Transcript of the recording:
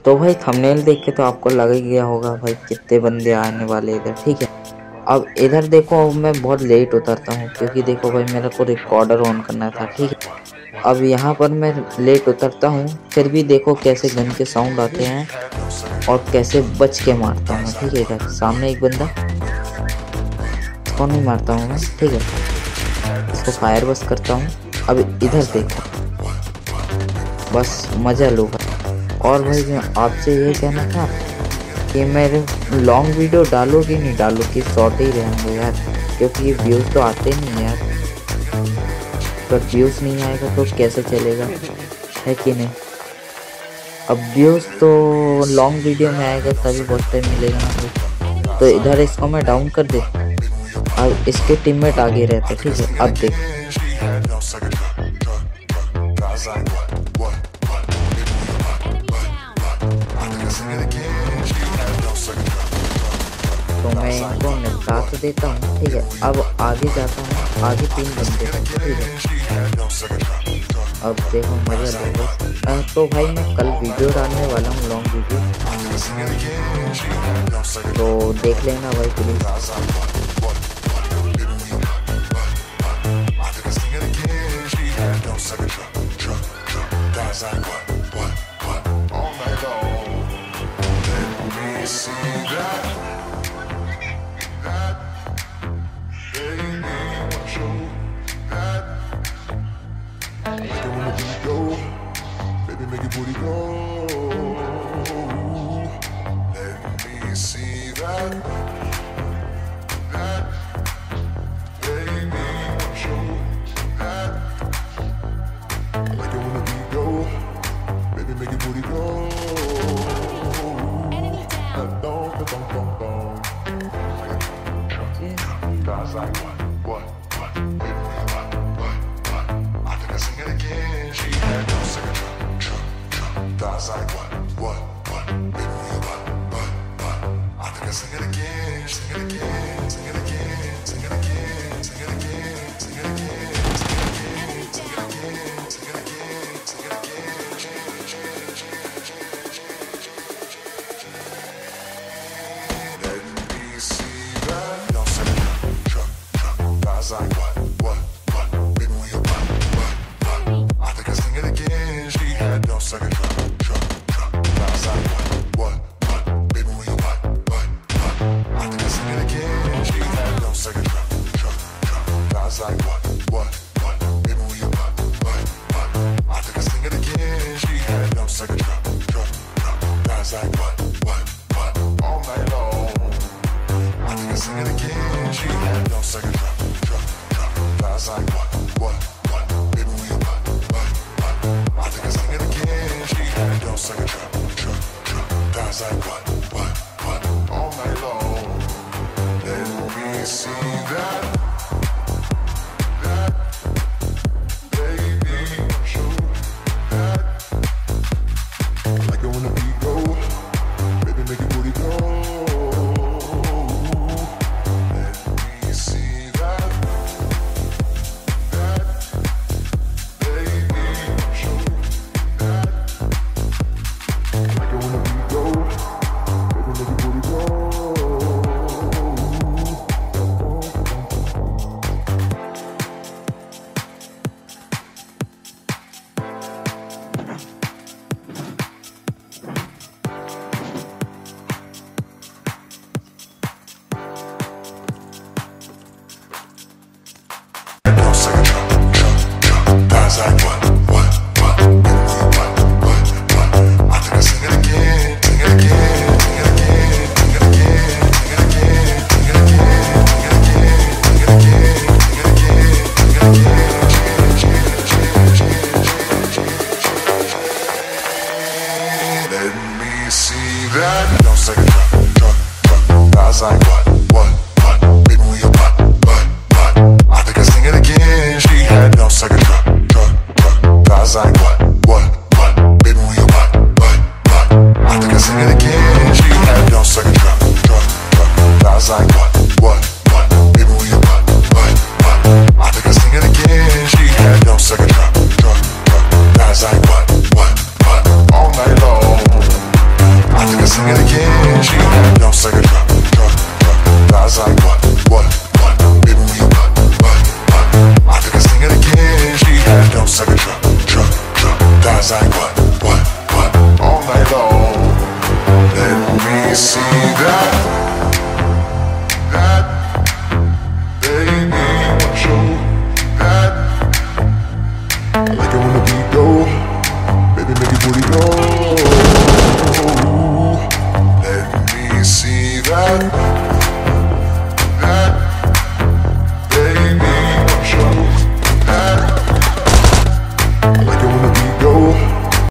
तो भाई थंबनेल देख के तो आपको लग ही गया होगा भाई कितने बंदे आने वाले इधर, ठीक है। अब इधर देखो मैं बहुत लेट उतरता हूँ क्योंकि देखो भाई मेरे को रिकॉर्डर ऑन करना था, ठीक है। अब यहाँ पर मैं लेट उतरता हूँ, फिर भी देखो कैसे गन के साउंड आते हैं और कैसे बच के मारता हूँ, ठीक है। इधर सामने एक बंदा, इसको नहीं मारता हूँ मैं, ठीक है, इसको फायर बस करता हूँ। अब इधर देखो, बस मज़ा लो। और भाई मैं आपसे ये कहना था कि मेरे लॉन्ग वीडियो डालो कि नहीं डालो, कि शॉर्ट ही रहेंगे यार, क्योंकि ये व्यूज़ तो आते नहीं यार। अगर व्यूज़ नहीं आएगा तो कैसे चलेगा, है कि नहीं। अब व्यूज़ तो लॉन्ग वीडियो में आएगा तभी बहुत टाइम मिलेगा ना। तो इधर इसको मैं डाउन कर दे, अब इसके टीममेट आगे रहते, ठीक है। अब देख तो मैं इनको निपटा तो देता हूँ, ठीक है। अब आगे जाता हूँ, आगे 3 बंदे हैं, ठीक है। अब देखो मज़ा लो। तो भाई मैं कल वीडियो डालने वाला हूँ, लॉन्ग वीडियो, तो देख लेना भाई please. sing it again. She don't say it, drop, drop, drop. Guys like what, baby when you what. I think I sing it again. She don't say it, drop, drop, drop. Guys like what, all night long. Let me see that, baby, want you, that. I like it when the beat go, baby make your booty go. Let me see that.